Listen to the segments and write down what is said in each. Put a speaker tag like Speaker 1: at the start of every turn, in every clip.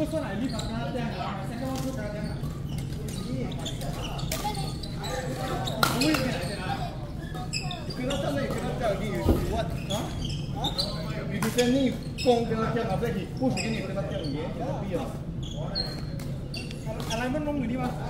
Speaker 1: first one I leave another thing, my second one put another thing. You cannot tell me, you cannot tell me what? Huh? Huh? You send me phone cannot tell after he push again, you cannot tell me. Cannot be. Alignment wrong already, ma.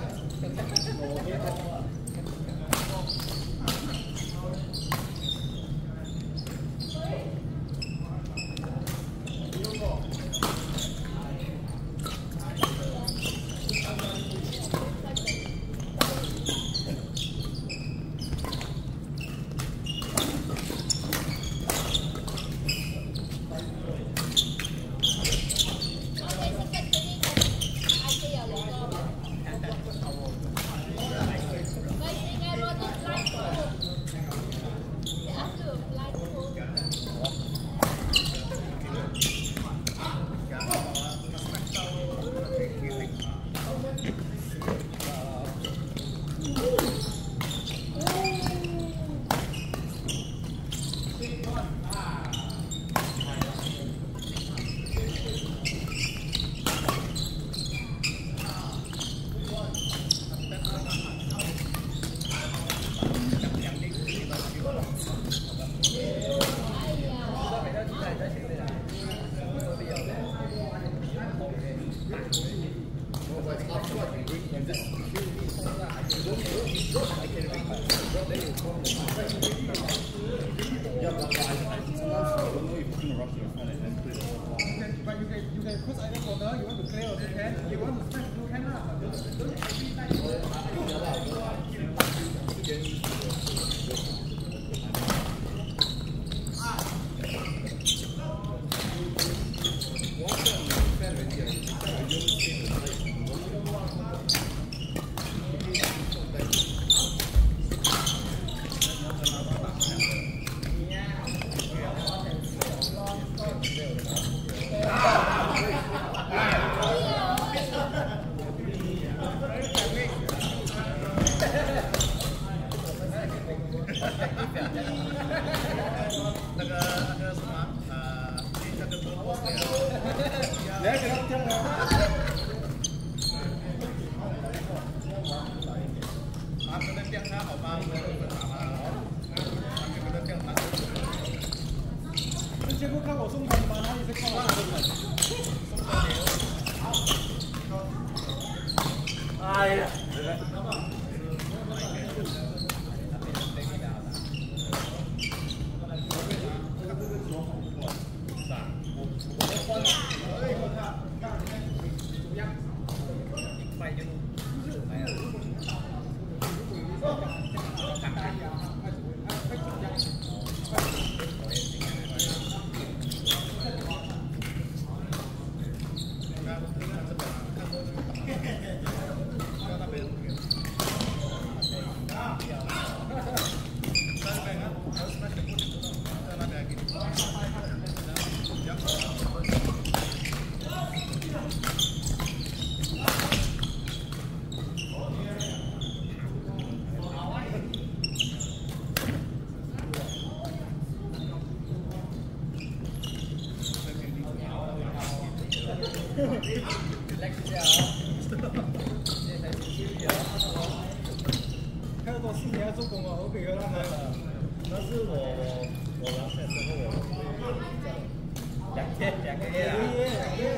Speaker 2: 看得到4年做工啊，我给个他们，那是我来的时候我2个月啊，2个月。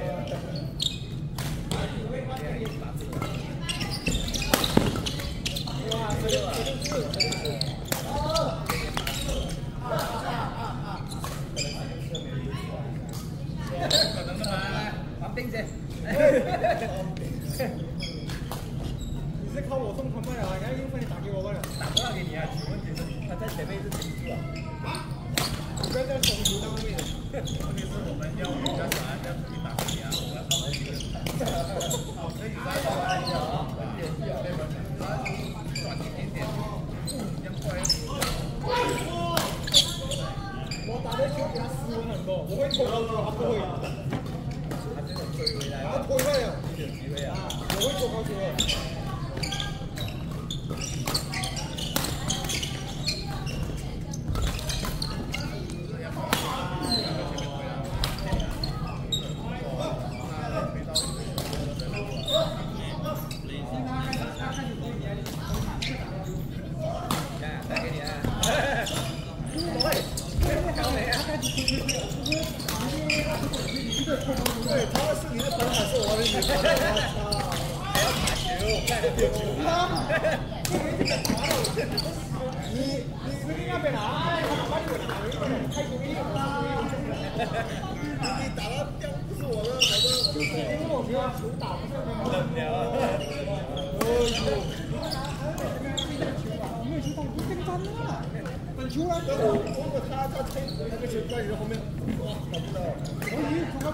Speaker 2: 哇，可能的嘛，绑定先。你是靠我送他们了，人家又帮你打给我了。打不到给你啊，问题是他在前面是停住了。不要在中途到后面。问题是我们要比较喜欢要自己打给你啊，我要靠我一个人打。好，可以再玩一下啊，短一点点，这样快。我打的球比他斯文很多，我会拖高球，他不会。他这种推回来，他推回来了，有机会啊！我会拖高球的。
Speaker 1: 对，他是你的本海是我的女朋友，我操！还要打球，看得有球吗？你那边哪？把你打了一个人，开球一个，你打到掉不是我的，就是因为我们要球打不上来。冷了。没有球打，不跟单了。打球啊！如果他推那个球在你的后面，哇，打不到。他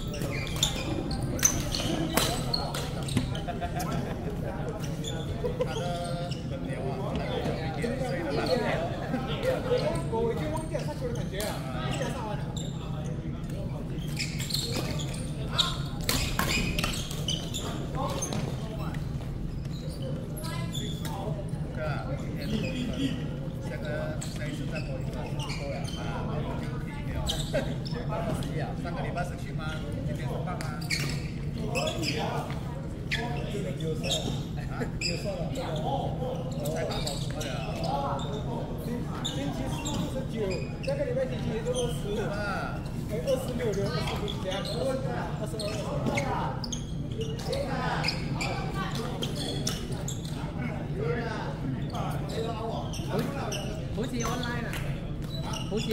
Speaker 1: 的冷流啊，有一点水的冷流。我已经忘记了他球的感觉了，一下上完了。下一次再播一个不够呀，上个礼拜是去吗？今天是放吗？今天有算啊？有算了，才打到什么了？星期四19，下个礼拜星期一都20啊，还26的25这样，22。
Speaker 3: 好似 online 啊，好似係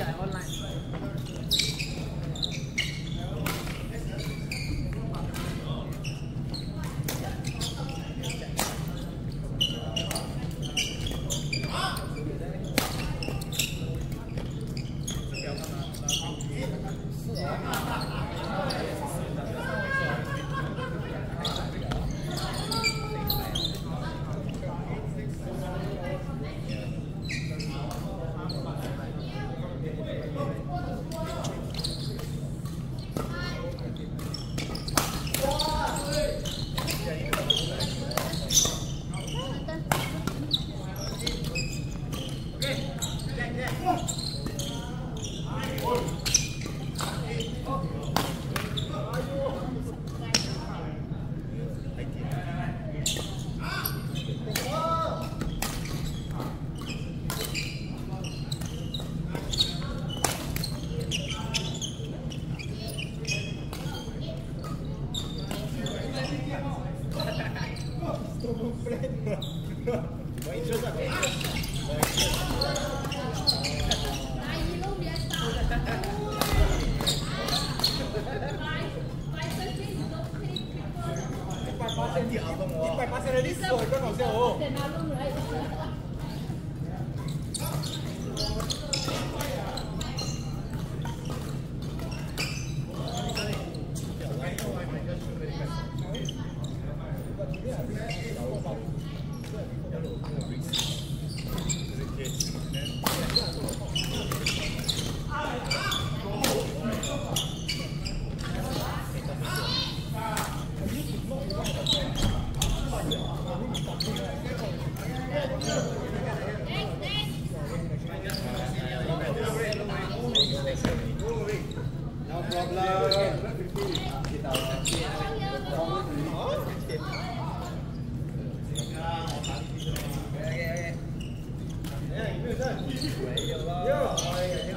Speaker 3: online。180的历史，我更好笑哦。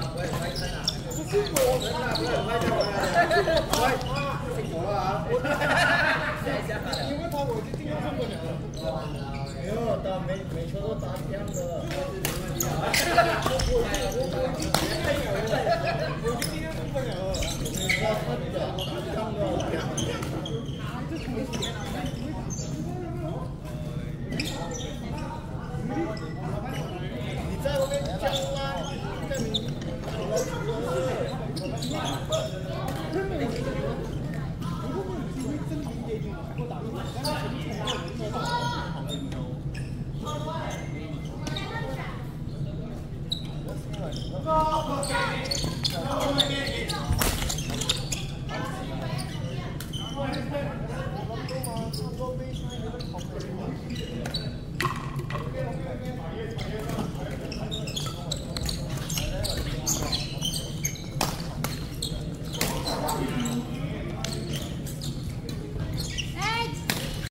Speaker 3: 辛苦了啊！